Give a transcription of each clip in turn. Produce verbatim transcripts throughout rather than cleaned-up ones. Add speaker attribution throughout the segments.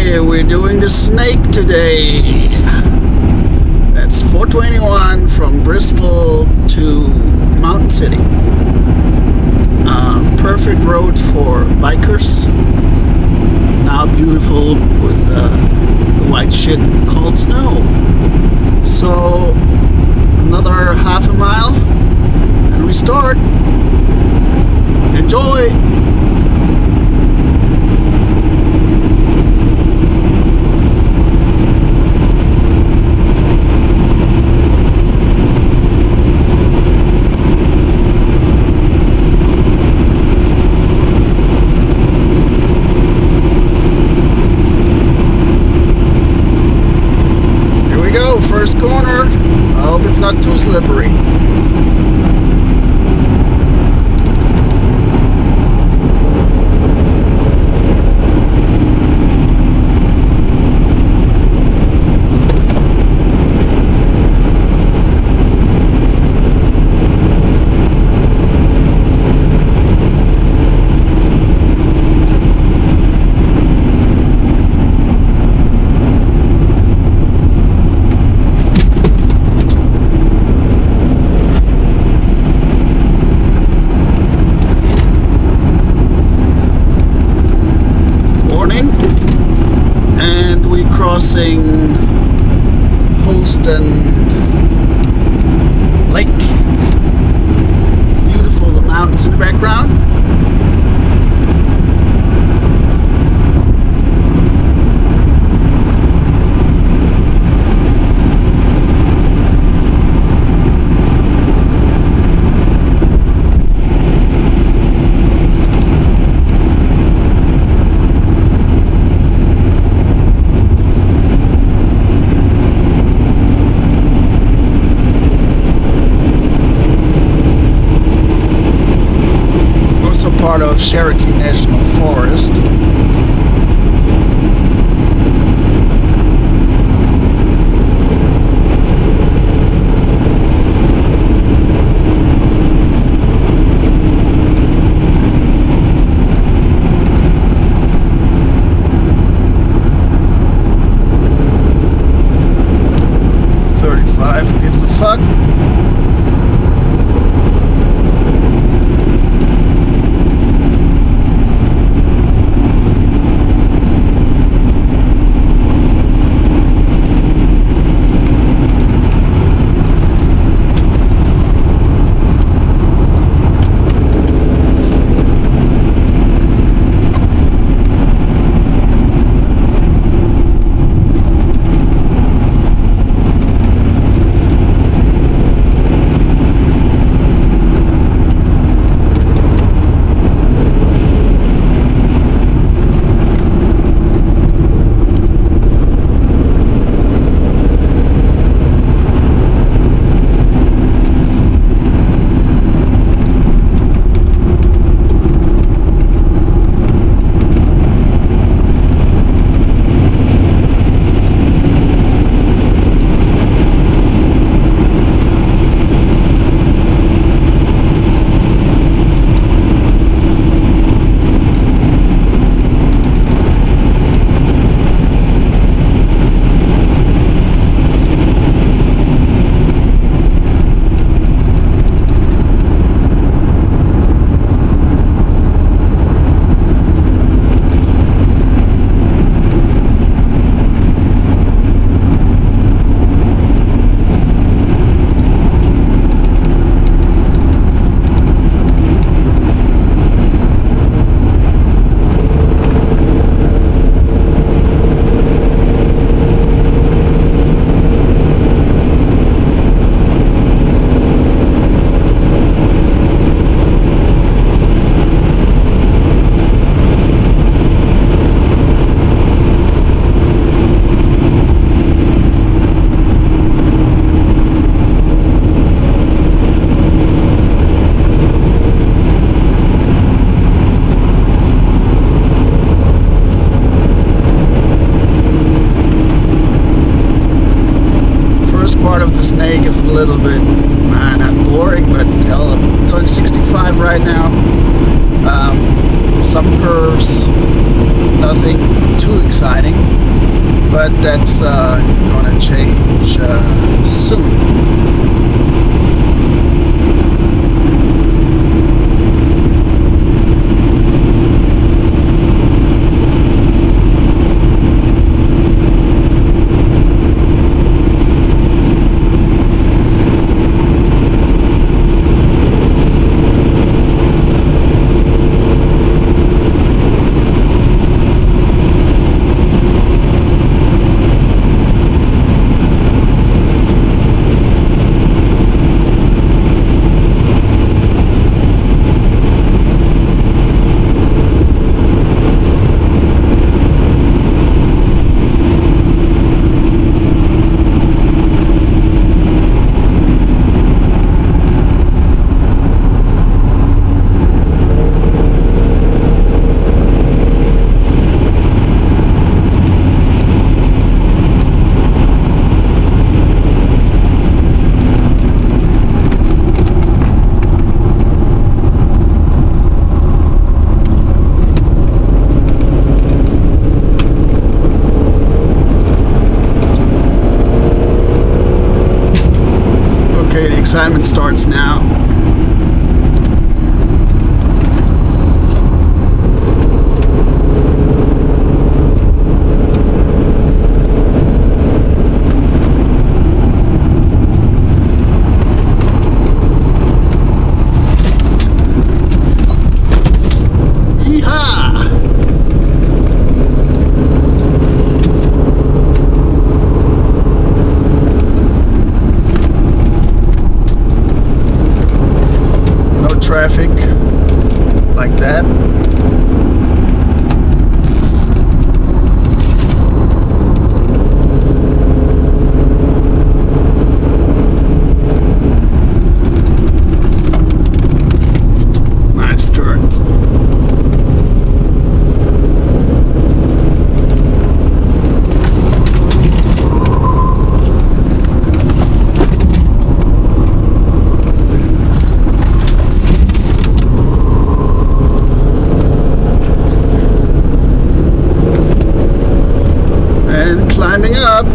Speaker 1: Okay, we're doing the snake today. That's four twenty-one from Bristol to Mountain City. Uh, perfect road for bikers. Now beautiful with uh, the white shit called snow. So another half a mile and we start. Enjoy! First corner. I hope it's not too slippery. Crossing Holston Lake. Beautiful, the mountains in the background. Part of Cherokee National Forest. thirty-five, who gives a fuck? Snake is a little bit, uh, not boring, but hell, I'm going sixty-five right now. Um, some curves, nothing too exciting. but that's uh, gonna change uh, soon. Okay, the excitement starts now. Traffic like that. Nice turns. Climbing up.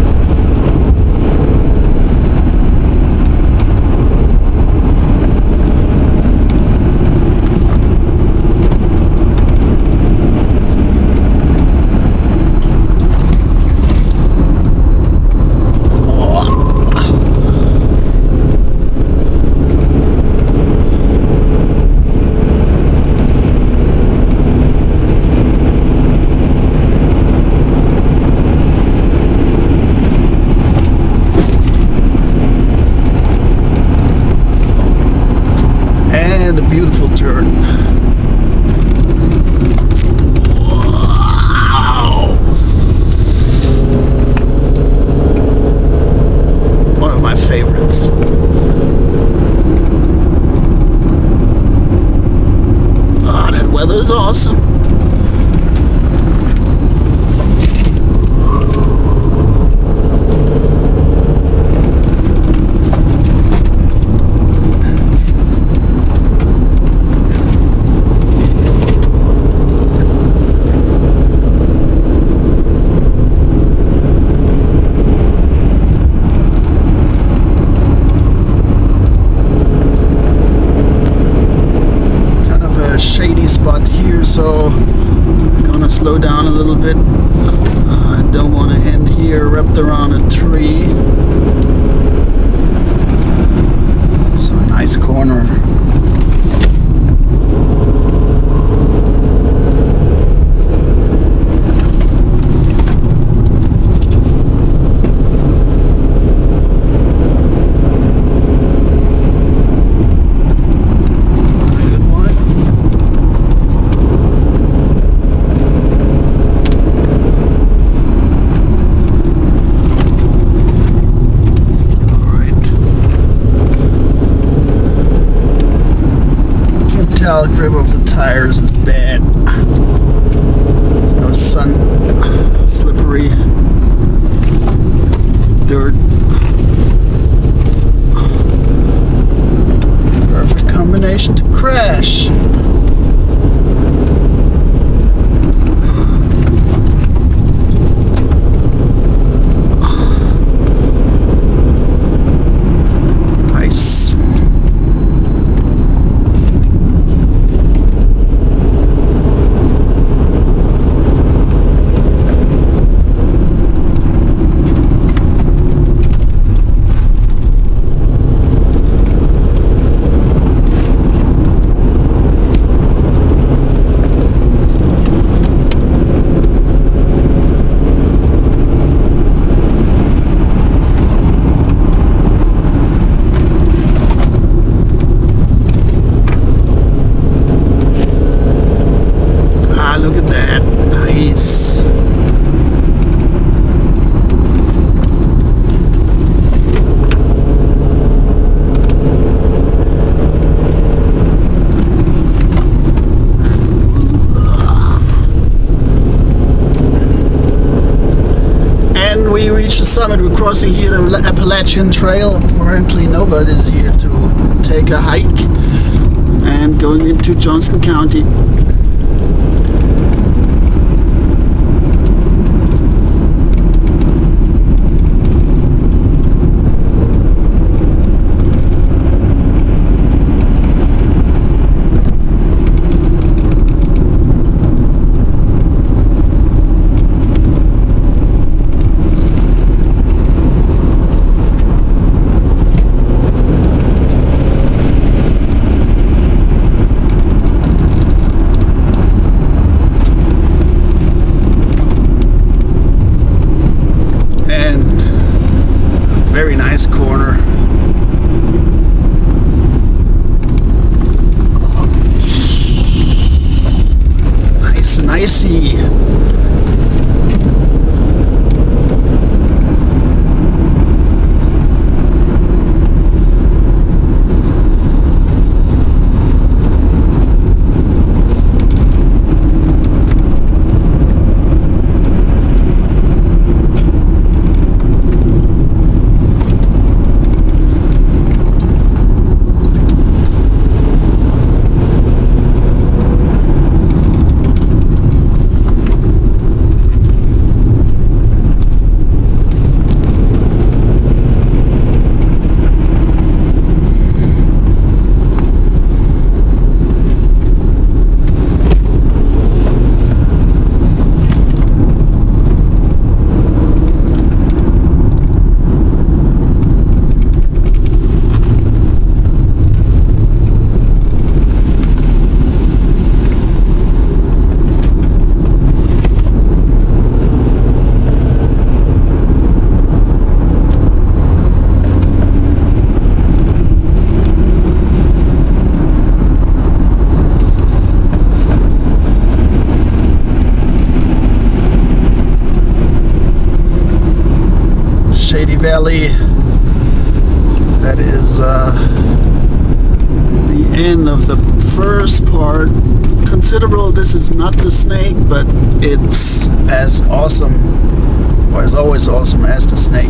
Speaker 1: A beautiful turn. Wow. One of my favorites. Ah, that weather is awesome. Shady spot here, so I'm gonna slow down a little bit. I uh, don't want to end here wrapped around a tree. So nice corner. reached the summit. We're crossing here the Appalachian Trail. Apparently nobody's here to take a hike, and going into Johnston County. Very nice corner. Nice and icy. Valley. That is uh, the end of the first part. Considerable. This is not the snake, but it's as awesome, or as always awesome as the snake.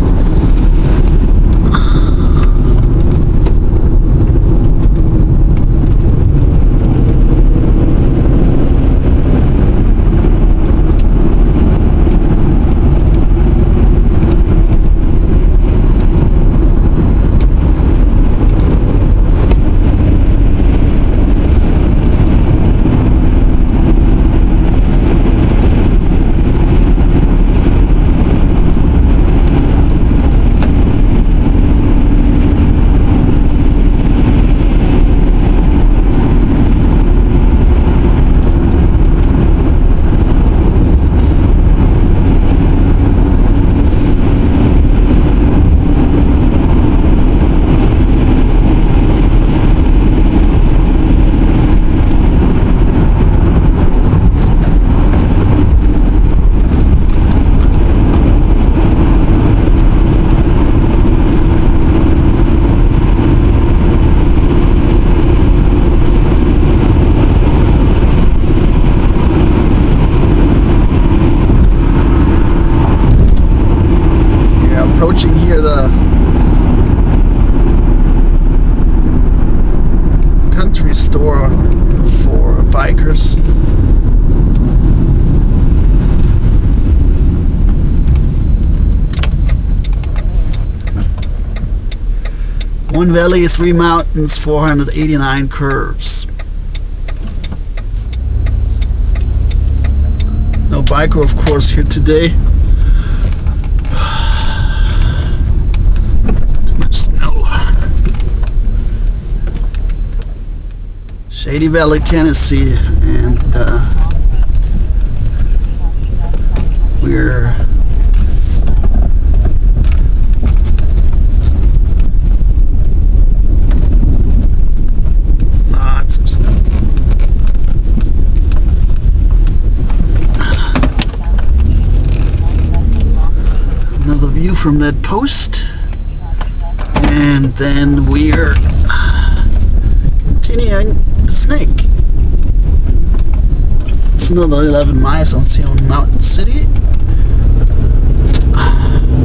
Speaker 1: Approaching here the country store for bikers. One valley, three mountains, four hundred eighty-nine curves. No biker, of course, here today. Shady Valley, Tennessee, and uh, we're lots of snow. Another view from that post, and then we're continuing Snake. It's another eleven miles until Mountain City.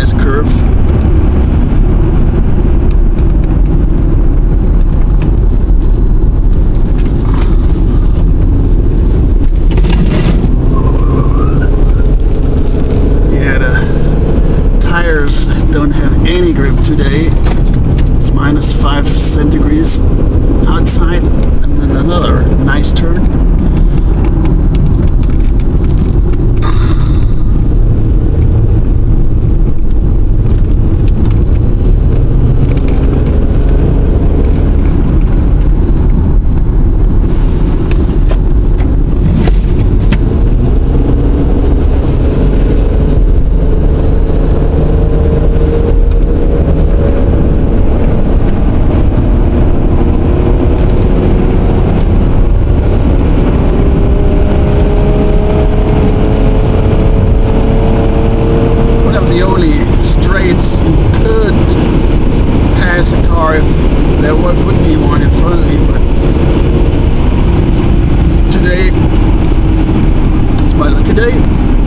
Speaker 1: nice curve. Yeah, the tires don't have any grip today. It's minus five centigrades outside, and then another nice turn. Straights you could pass a car if there would be one in front of you, but today it's my lucky day.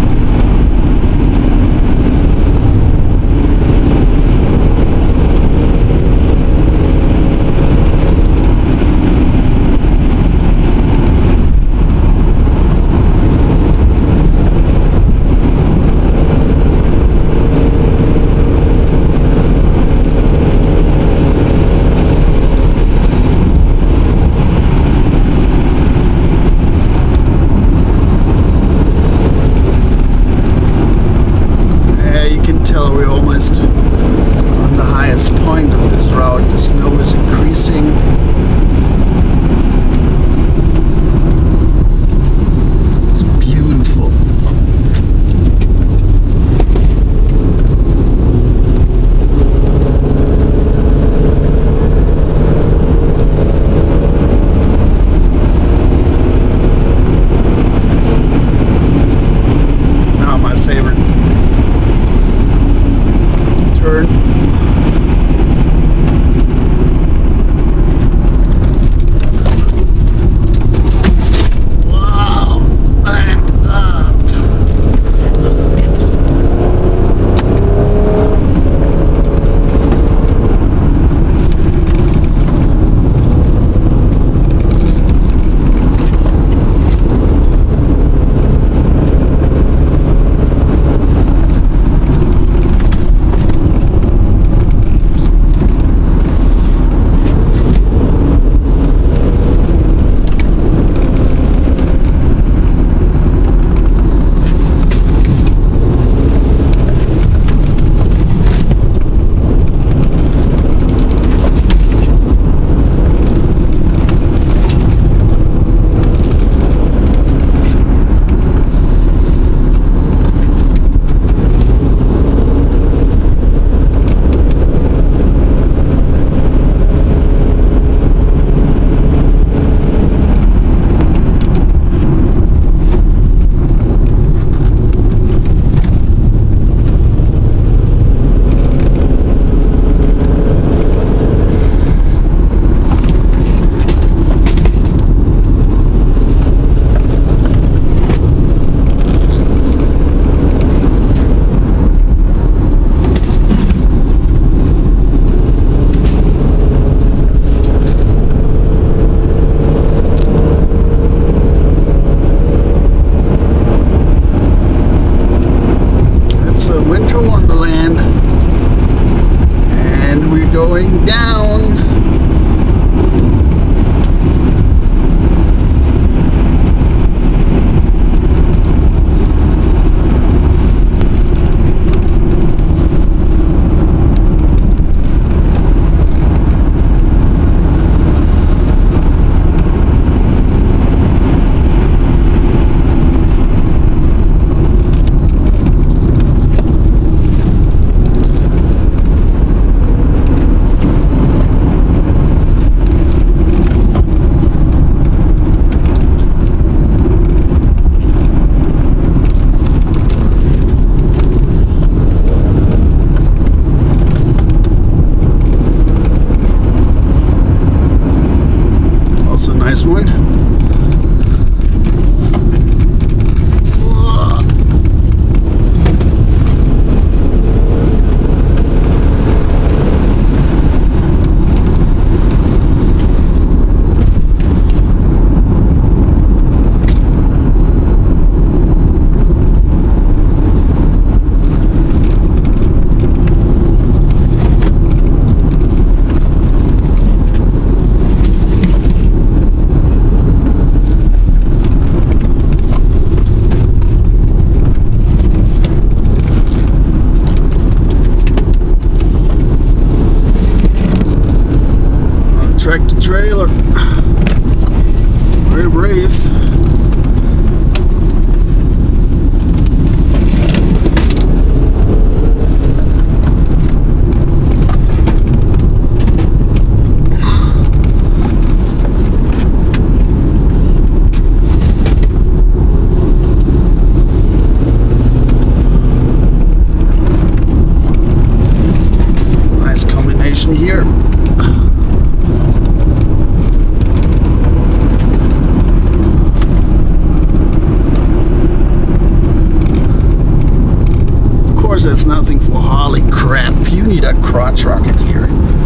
Speaker 1: We're almost on the highest point of this route. The snow is increasing. It's beautiful. Now my favorite turn. crotch rocket here.